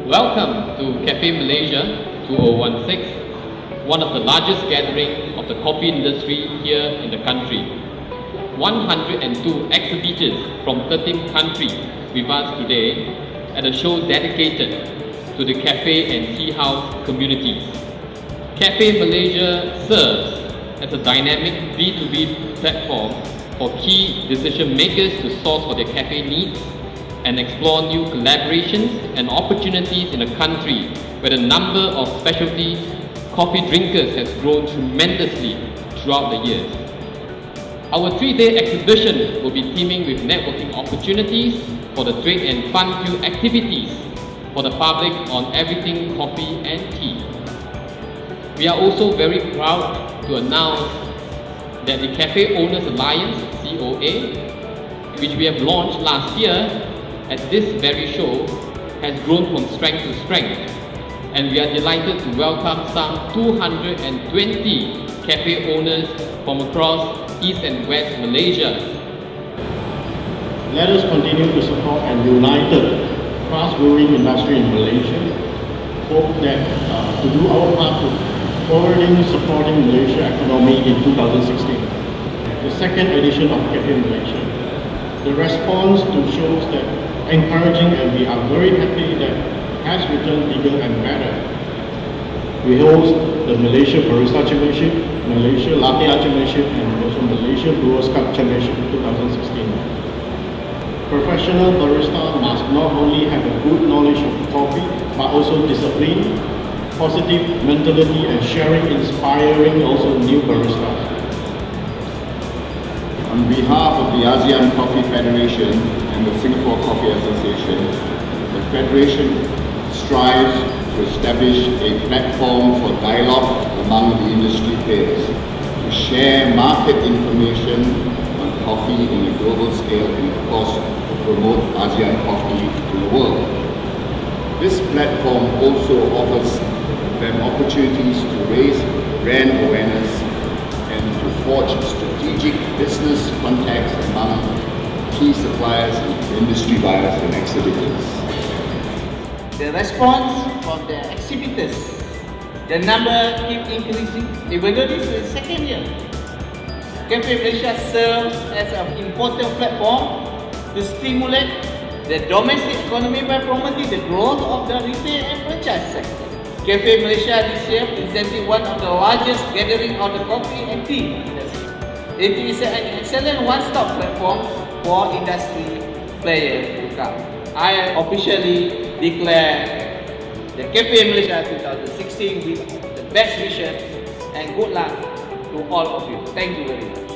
Welcome to Cafe Malaysia 2016, one of the largest gatherings of the coffee industry here in the country. 102 exhibitors from 13 countries with us today at a show dedicated to the cafe and tea house communities. Cafe Malaysia serves as a dynamic B2B platform for key decision makers to source for their cafe needs and explore new collaborations and opportunities in a country where the number of specialty coffee drinkers has grown tremendously throughout the years. Our 3-day exhibition will be teeming with networking opportunities for the trade and fun-filled activities for the public on everything coffee and tea. We are also very proud to announce that the Cafe Owners Alliance, COA, which we have launched last year, at this very show, has grown from strength to strength, and we are delighted to welcome some 220 cafe owners from across East and West Malaysia. Let us continue to support a united, fast-growing industry in Malaysia. Hope that to do our part to forwarding supporting Malaysia economy in 2016. The second edition of Cafe Malaysia. The response to shows that encouraging, and we are very happy that has returned bigger and better. We host the Malaysia Barista Championship, Malaysia Latte Art Championship, and also Malaysia Brewers Cup Championship 2016. Professional barista must not only have a good knowledge of coffee, but also discipline, positive mentality, and sharing, inspiring also new baristas. On behalf of the ASEAN Coffee Federation and the Singapore Coffee Association, the Federation strives to establish a platform for dialogue among the industry players, to share market information on coffee in a global scale, and of course to promote ASEAN coffee to the world. This platform also offers them opportunities to raise brand awareness and to forge strategic business contacts among key suppliers, industry buyers and exhibitors. The response from the exhibitors, the number keep increasing, even though this is the second year. Cafe Malaysia serves as an important platform to stimulate the domestic economy by promoting the growth of the retail and franchise sector. Cafe Malaysia this year presenting one of the largest gatherings of the coffee and tea industry. It is an excellent one-stop platform for industry players to come. I officially declare the Cafe Malaysia 2016 with the best wishes and good luck to all of you. Thank you very much.